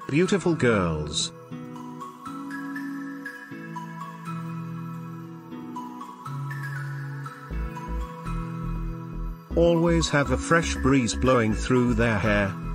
Beautiful girls. Always have a fresh breeze blowing through their hair.